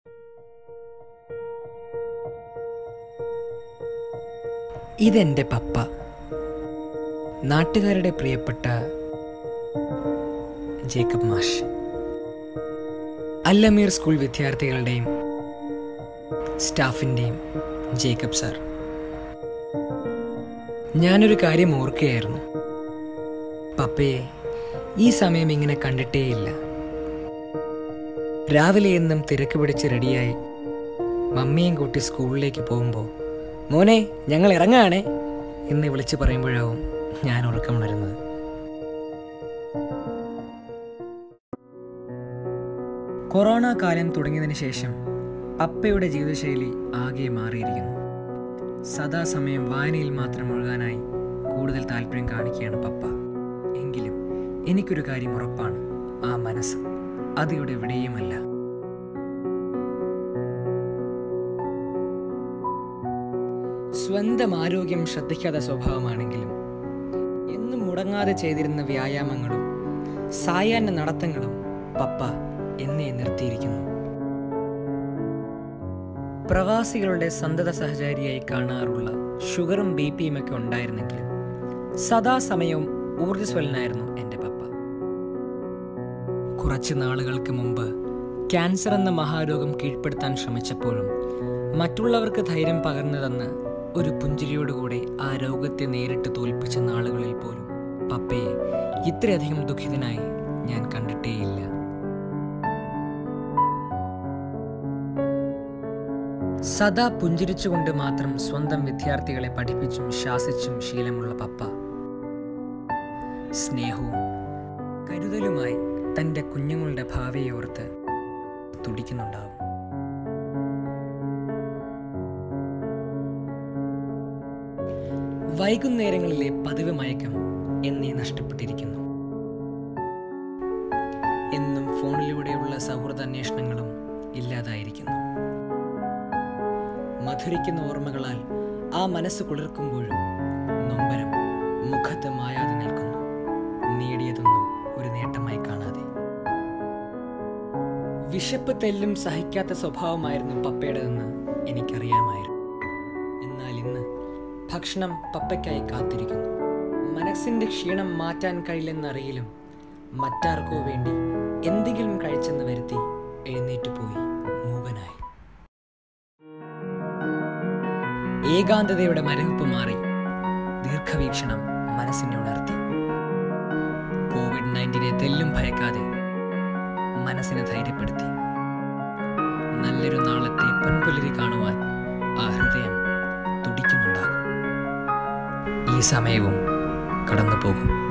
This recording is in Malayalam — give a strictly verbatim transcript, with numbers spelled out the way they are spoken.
ഇതെൻ്റെ പപ്പ, നാട്ടുകാരുടെ പ്രിയപ്പെട്ട ജേക്കബ് മാഷ്. അല്ലമീർ സ്കൂൾ വിദ്യാർത്ഥികളുടെയും സ്റ്റാഫിൻ്റെയും ജേക്കബ് സാർ. ഞാനൊരു കാര്യം ഓർക്കുകയായിരുന്നു. പപ്പയെ ഈ സമയം ഇങ്ങനെ കണ്ടിട്ടേയില്ല. രാവിലെ എന്നും തിരക്ക് പിടിച്ച് റെഡിയായി മമ്മിയും കൂട്ടി സ്കൂളിലേക്ക് പോകുമ്പോൾ മോനെ ഞങ്ങൾ ഇറങ്ങാണേ എന്ന് വിളിച്ച് പറയുമ്പോഴാവും ഞാൻ ഉറക്കമുണരുന്നത്. കൊറോണ കാലം തുടങ്ങിയതിന് ശേഷം പപ്പയുടെ ജീവിതശൈലി ആകെ മാറിയിരിക്കുന്നു. സദാസമയം വായനയിൽ മാത്രം മുഴുകാനായി കൂടുതൽ താല്പര്യം കാണിക്കുകയാണ് പപ്പ. എങ്കിലും എനിക്കൊരു കാര്യം ഉറപ്പാണ്, ആ മനസ്സ് അതിവിടെ എവിടെയുമല്ല. സ്വന്തം ആരോഗ്യം ശ്രദ്ധിക്കാത്ത സ്വഭാവമാണെങ്കിലും എന്നും മുടങ്ങാതെ ചെയ്തിരുന്ന വ്യായാമങ്ങളും സായാഹ്ന നടത്തങ്ങളും പപ്പ എന്നെ നിർത്തിയിരിക്കുന്നു. പ്രവാസികളുടെ സന്തത സഹചാരിയായി കാണാറുള്ള ഷുഗറും ബി പിയും ഒക്കെ ഉണ്ടായിരുന്നെങ്കിലും സദാസമയവും ഊർജ്ജസ്വലനായിരുന്നു എൻ്റെ പപ്പ. കുറച്ച് നാളുകൾക്ക് മുമ്പ് ക്യാൻസർ എന്ന മഹാരോഗം കീഴ്പ്പെടുത്താൻ ശ്രമിച്ചപ്പോഴും മറ്റുള്ളവർക്ക് ധൈര്യം പകർന്നു തന്ന് ഒരു പുഞ്ചിരിയോടുകൂടെ ആ രോഗത്തെ നേരിട്ട് തോൽപ്പിച്ച നാളുകളിൽ പോലും പപ്പയെ ഇത്രയധികം ദുഃഖിതനായി ഞാൻ കണ്ടിട്ടേയില്ല. സദാ പുഞ്ചിരിച്ചുകൊണ്ട് മാത്രം സ്വന്തം വിദ്യാർത്ഥികളെ പഠിപ്പിച്ചും ശാസിച്ചും ശീലമുള്ള പപ്പ സ്നേഹവും കരുതലുമായി തൻ്റെ കുഞ്ഞുങ്ങളുടെ ഭാവിയെ ഓർത്ത് തുടിക്കുന്നുണ്ടാവും. വൈകുന്നേരങ്ങളിലെ പതിവ് മയക്കം എന്നെ നഷ്ടപ്പെട്ടിരിക്കുന്നു. എന്നും ഫോണിലൂടെയുള്ള സൗഹൃദ അന്വേഷണങ്ങളും ഇല്ലാതായിരിക്കുന്നു. മധുരിക്കുന്ന ഓർമ്മകളാൽ ആ മനസ്സ് കുളിർക്കുമ്പോഴും നൊമ്പരം മുഖത്ത് മായാതെ നിൽക്കുന്നു, നേടിയതൊന്നും ഒരു നേട്ടമായി കാണാതെ. വിശപ്പ് തെല്ലും സഹിക്കാത്ത സ്വഭാവമായിരുന്നു പപ്പയുടേതെന്ന് എനിക്കറിയാമായിരുന്നു. എന്നാൽ ഇന്ന് ഭക്ഷണം പപ്പയ്ക്കായി കാത്തിരിക്കുന്നു. മനസ്സിൻ്റെ ക്ഷീണം മാറ്റാൻ കഴിയില്ലെന്നറിയിലും മറ്റാർക്കോ വേണ്ടി എന്തെങ്കിലും കഴിച്ചെന്ന് വരുത്തി എഴുന്നേറ്റ് പോയി മൂകനായി. ഏകാന്തതയുടെ മരവിപ്പ് മാറി ദീർഘവീക്ഷണം മനസ്സിനെ ഉണർത്തി. കോവിഡ് നയൻറ്റീനെ തെല്ലും ഭയക്കാതെ മനസ്സിനെ ധൈര്യപ്പെടുത്തി. നല്ലൊരു നാളത്തെ പൊൻപുലരി കാണുവാൻ ആ ഹൃദയം തുടിക്കുന്നുണ്ടാകും. ഈ സമയവും കടന്നു പോകും.